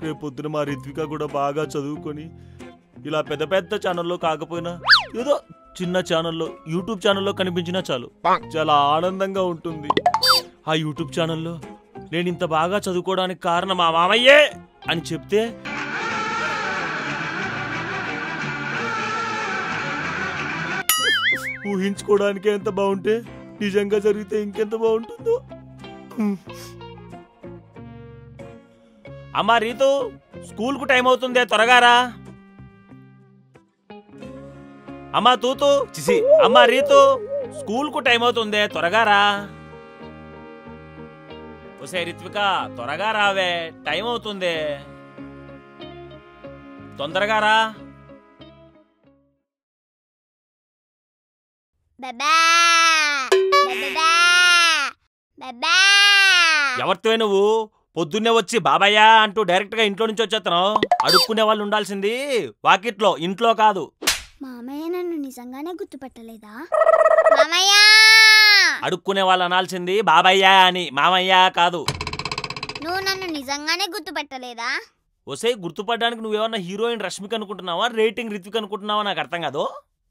రేపొద్దున మా రిత్విక కూడా బాగా చదువుకొని ఇలా పెద్ద పెద్ద ఛానల్లో కాకపోయినా ఏదో చిన్న ఛానల్లో యూట్యూబ్ ఛానల్లో కనిపించినా చాలు చాలా ఆనందంగా ఉంటుంది. ఆ యూట్యూబ్ ఛానల్లో నేను ఇంత బాగా చదువుకోవడానికి కారణం మా మామయ్యే అని చెప్తే ఊహించుకోవడానికే ఎంత బాగుంటే నిజంగా జరిగితే ఇంకెంత బాగుంటుందో. అమ్మా రీతు, స్కూల్కు టైం అవుతుందే, త్వరగా రా. అమ్మా తూతు, చిసి అమ్మా రీతు, స్కూల్కు టైం అవుతుందే, త్వరగా రా. ఒసే రిత్విక, త్వరగా రావే, టైం అవుతుందే, తొందరగా రా. ఎవరితో నువ్వు పొద్దున్నే వచ్చి బాబాయ్యా అంటూ డైరెక్ట్ గా ఇంట్లో నుంచి వచ్చేస్తున్నావు? అడుక్కునే వాళ్ళు ఉండాల్సింది వాకిట్లో, ఇంట్లో కాదు. మామయ్య నన్ను నిజంగానే గుర్తుపట్టలేదా? అడుక్కునే వాళ్ళు అనాల్సింది బాబాయ్యా అని, మామయ్యా కాదు. నువ్వు నన్ను నిజంగానే గుర్తుపట్టలేదా? ఒసే, గుర్తుపడడానికి నువ్వేమన్నా హీరోయిన్ రష్మిక అనుకుంటున్నావా, రేటింగ్ రిత్విక్ అనుకుంటున్నావా? నాకు అర్థం కాదు.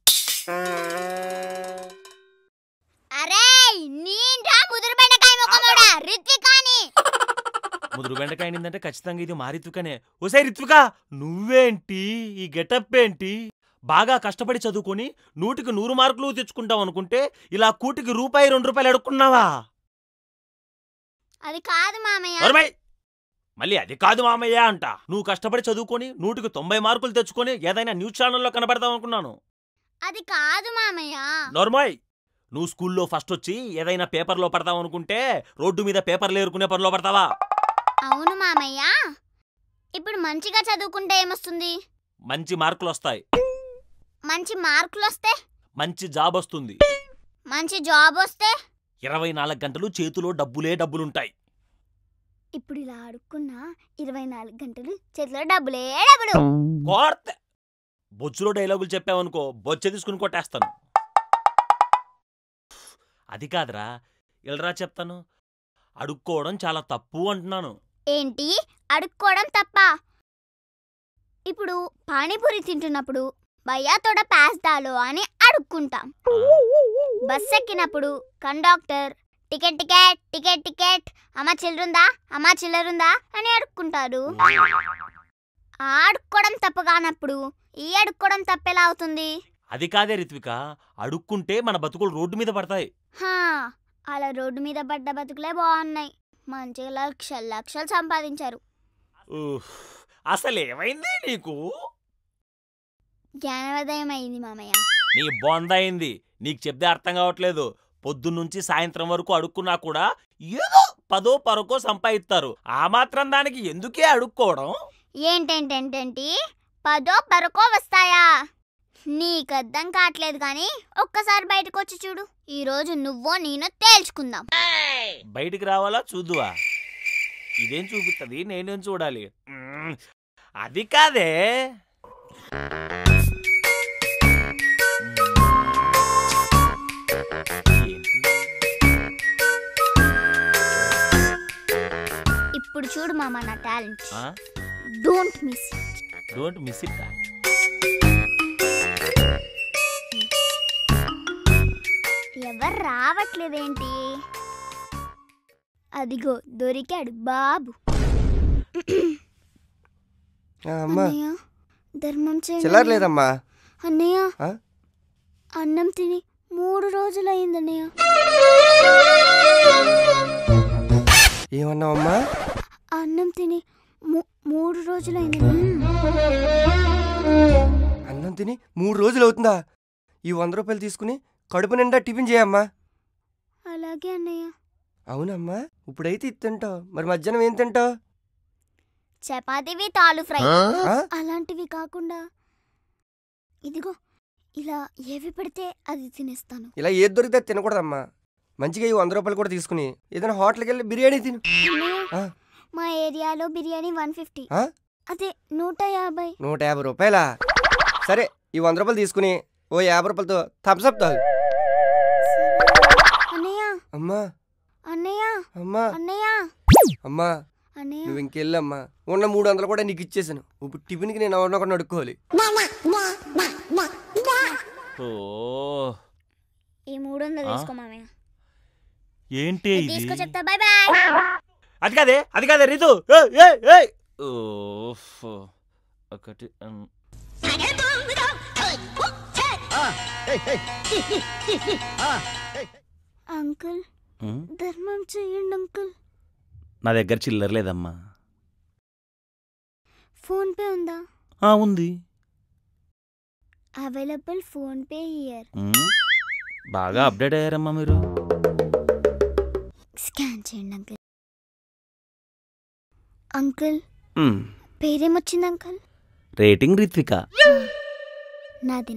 ముదురు బెండకాయ నిందంటే ఖచ్చితంగా ఇది మా రిత్వికనే. ఒసే రిత్విక, నువ్వేంటి ఈ గెటప్ ఏంటి? బాగా కష్టపడి చదువుకొని 100కి 100 మార్కులు తెచ్చుకుంటావు అనుకుంటే ఇలా కూటికి రూపాయి 2 రూపాయలు అడుక్కున్నావా? అది కాదు మామయ్య. మళ్ళీ అది కాదు మామయ్య అంట. నువ్వు కష్టపడి చదువుకొని 100కి 90 మార్కులు తెచ్చుకొని ఏదైనా న్యూస్ ఛానల్లో కనబడతావు అనుకున్నాను. అది కాదు మామయ్య. నోర్మాయ్, నువ్వు స్కూల్లో ఫస్ట్ వచ్చి ఏదైనా పేపర్లో పడతావు అనుకుంటే రోడ్డు మీద పేపర్లు ఏరుకునే పనిలో పడతావా? అవును మామయ్య. ఇప్పుడు మంచిగా చదువుకుంటే ఏమొస్తుంది? మంచి మార్కులు వస్తాయి. మంచి మార్కులు వస్తే మంచి జాబ్ వస్తుంది. మంచి జాబ్ వస్తే 24 గంటలు చేతిలో డబ్బులుంటాయి. ఇప్పుడు ఇలా అడుక్కున్నా 24 గంటలు చేతిలో డబ్బులు. కోర్తే బొచ్చులో డైలాగులు చెప్పావనుకో, బొచ్చ తీసుకుని కొట్టేస్తాను. అది కాదురా, ఇల్రా చెప్తాను. అడుక్కోవడం చాలా తప్పు అంటున్నాను. ఏంటి అడుక్కోవడం తప్ప? ఇప్పుడు పానీపూరి తింటున్నప్పుడు భయ్యా తోడ ప్యాస్ డాలో అని అడుక్కుంటాం. బస్ ఎక్కినప్పుడు conductor ticket ticket ticket ticket, అమ్మా చిల్లరుందా అని అడుక్కుంటారు. అడుక్కోవడం తప్పు కానప్పుడు ఈ అడుక్కోవడం తప్పెలా అవుతుంది? అది కాదే రిత్విక, అడుక్కుంటే మన బతుకులు రోడ్డు మీద పడతాయి. అలా రోడ్డు మీద పడ్డ బతుకులే బాగున్నాయి. మంచిగా లక్షలు సంపాదించారు. అసలేమైంది నీకు? జ్ఞానోదయం అయింది మామయ్య. నీ బొందయింది. నీకు చెప్తే అర్థం కావట్లేదు. పొద్దున్నుంచి సాయంత్రం వరకు అడుక్కున్నా కూడా ఏదో 10 పరకో సంపాదిస్తారు. ఆ మాత్రం దానికి ఎందుకే అడుక్కోవడం? ఏంటేంటేంటేంటి 10 పరకో వస్తాయా? నీకర్థం కావట్లేదు కానీ ఒక్కసారి బయటకు వచ్చి చూడు. ఈరోజు నువ్వో నేనో తేల్చుకుందాం. బయటికి రావాలా చూద్దువా? ఇదేం చూపిస్తుంది, నేనేం చూడాలి? అది కాదే. ఇప్పుడు చూడు మామ నా టాలెంట్. Don't miss it. ఎవరు రావట్లేదేంటి? అదిగో దొరికాడు బాబు. అన్నయ్య ధర్మం చేయలేదమ్మా. అన్నయ్య అన్నం తిని 3 రోజులైందన్నయ్య. ఏమన్నావమ్మా? అన్నం తిని 3 రోజులైంది. అన్నం తిని 3 రోజులు అవుతుందా? ఈ 100 రూపాయలు తీసుకుని కడుపు నిండా టిఫిన్ చేయమ్మా. అలాగే అన్నయ్య. అవునమ్మా, ఇప్పుడైతే ఇది తింటావు, మరి మధ్యాహ్నం ఏం తింటావు? చపాతీవి ఆలు ఫ్రై అలాంటివి కాకుండా ఇదిగో ఇలా ఏవి పెడితే అది తినేస్తాను. ఇలా ఏది దొరికితే తినకూడదమ్మా. మంచిగా ఈ 100 రూపాయలు కూడా తీసుకుని ఏదైనా హోటల్కి వెళ్ళి బిర్యానీ తిను. మా ఏరియాలో బిర్యానీ 150, అదే 150. 150 రూపాయలా? సరే, ఈ 100 రూపాయలు తీసుకుని ఓ 50 రూపాయలతో థమ్స్ అప్ తాగు. అన్నయ్య అమ్మా అన్నయ్య అమ్మా అన్నయ్య అమ్మా అన్నయ్య నువ్వు ఇంకెళ్ళమ్మా. ఉన్న 300 కూడా నీకు ఇచ్చేసాను. ఇప్పుడు టిఫిన్కి నేను ఎవరినొకరిని అడుక్కోవాలి. ఓ ఈ 300 తీసుకో మామయ్య. ఏంటి ఇది? తీసుకో చెప్తా. Bye bye. అది కాదే రీతు. ఒకటి అంకుల్ ధర్మం చేయండి అంకుల్. నా దగ్గర చిల్లర లేదమ్మా. ఫోన్ పే ఉందా? ఉంది. Available PhonePe here. బాగా అప్డేట్ అయ్యారమ్మా మీరు. స్కాన్ చేయండి అంకుల్. అంకుల్ పేరేమొచ్చింది అంకుల్? రేటింగ్ రిత్విక. నాది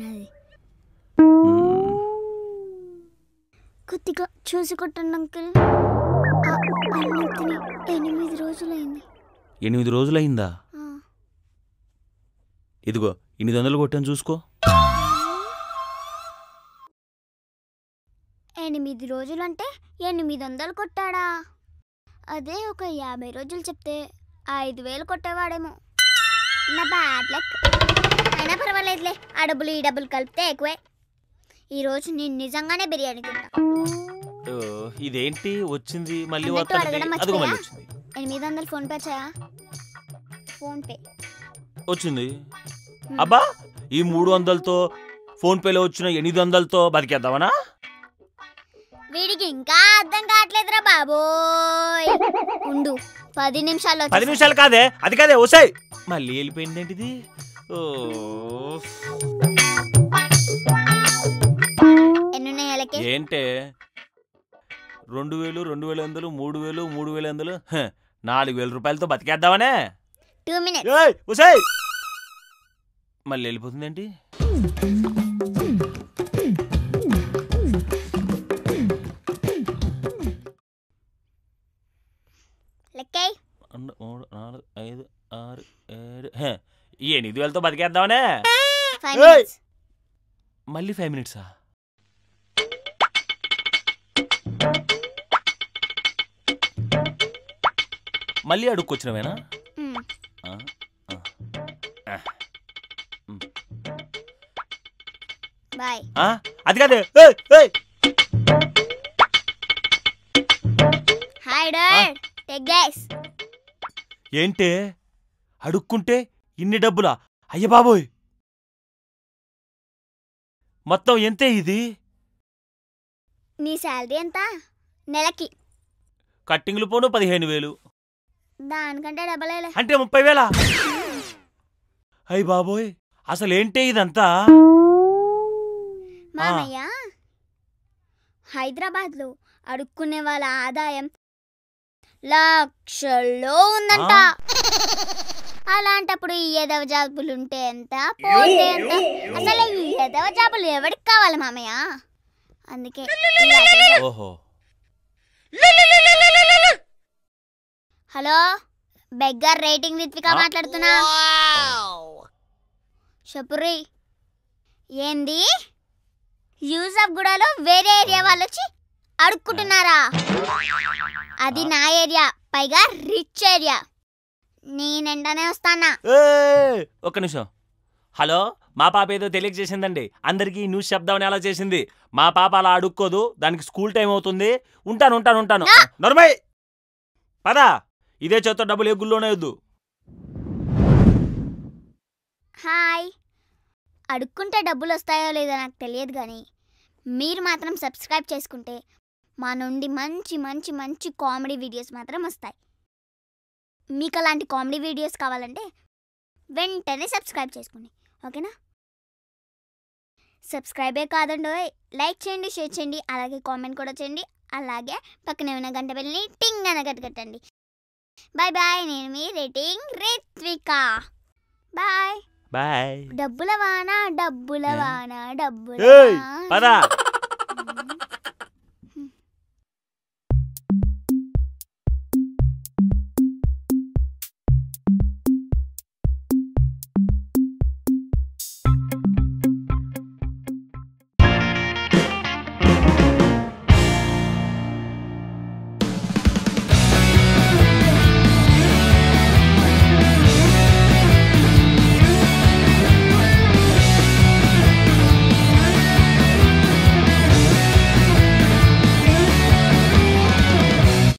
కొద్దిగా చూసి కొట్టండి అంకుల్. 8 రోజులైంది. 8 రోజులైందా? ఇదిగో 800 కొట్టాను చూసుకో. 8 రోజులంటే 800 కొట్టాడా? అదే ఒక 50 రోజులు చెప్తే 5000 కొట్టేవాడేమో. నా బ్యాడ్ లక్. అయినా పర్వాలేదులే, ఆ డబ్బులు ఈ డబ్బులు కలిపితే ఎక్కువే. ఈరోజు నేను నిజంగానే బిర్యానీ తింటా. ఇదేంటి వచ్చింది మళ్ళీ? అడగడం మర్చిపోయా. 800 ఫోన్ పే చేయా? ఫోన్ పే వచ్చింది. అబ్బా ఈ 300తో ఫోన్ పేలో వచ్చిన 800తో బతికేద్దామనా? వీడికి ఇంకా అర్థం కావట్లేదురా బాబోయ్. ఉండు 10 నిమిషాల్లో. 10 నిమిషాలు కాదే, అది కాదే ఓసాయ్. మళ్ళీ వెళ్ళిపోయింది ఏంటిది? ఏంటే 2000, 2500, 3000, 3500, 4000 రూపాయలతో బతికేద్దామనే. 2 minutes. ఓసాయ్ మళ్ళీ వెళ్ళిపోతుంది ఏంటి? లెక్కై 2, 3, 4, 5, 6, 7. ఈ 8,000తో బతికేద్దామనే. 5 minutes. మళ్ళీ 5 minutes. మళ్ళీ అడుక్కొచ్చినవేనా? బాయ్. అది కాదే. Hi dad, take this. ఏంటే అడుక్కుంటే ఇన్ని డబ్బులా? అయ్య బాబోయ్, మొత్తం ఎంతే ఇది? నీ శాలరీ ఎంత నెలకి? కట్టింగ్లు పోను 15,000. దానికంటే డబ్బులేలే. అంటే 30,000. అయ్య బాబోయ్, అసలేంటే ఇదంతా? మామయ్య, హైదరాబాద్లో అడుక్కునే వాళ్ళ ఆదాయం లక్షల్లో ఉందంట. అలాంటప్పుడు ఈ ఎదవ జాబులుంటే ఎంత, పోతే ఎంత? అసలు ఈ ఎదవ జాబులు ఎవరికి కావాలి మామయ్య? అందుకే ఓహో. హలో, బెగ్గర్ రేటింగ్ రిత్విక మాట్లాడుతున్నా. చెప్పురి. ఏంది? యూసఫ్ గూడలో వేరే ఏరియా వాళ్ళు వచ్చి అడుక్కుంటున్నారా? అది నా ఏరియా, పైగా రిచ్ ఏరియా. నేనెంటనే వస్తానా. ఒక్క నిమిషం. హలో, మా పాప ఏదో తెలియజేసిందండి అందరికీ. న్యూస్ శబ్దం అలా చేసింది. మా పాప అలా అడుక్కోదు, దానికి స్కూల్ టైం అవుతుంది. ఉంటాను. నర్మయ్ పదా, ఇదే చేత డబ్బులు ఏ గుళ్ళోనే వద్దు. హాయ్. అడుక్కుంటే డబ్బులు వస్తాయో లేదో నాకు తెలియదు, కానీ మీరు మాత్రం సబ్స్క్రైబ్ చేసుకుంటే మా నుండి మంచి మంచి మంచి కామెడీ వీడియోస్ మాత్రం వస్తాయి. మీకు అలాంటి కామెడీ వీడియోస్ కావాలంటే వెంటనే సబ్స్క్రైబ్ చేసుకోండి, ఓకేనా? సబ్స్క్రైబే కాదండి, లైక్ చేయండి, షేర్ చేయండి, అలాగే కామెంట్ కూడా చేయండి. అలాగే పక్కనే ఉన్న గంట బెల్ని టింగ్ అని కట్టుకట్టండి. Bye bye. నేను మీ రేటింగ్ రిత్విక. బాయ్. బాయ్. డబ్బుల వాన, డబ్బుల వాన, డబ్బుల పదా.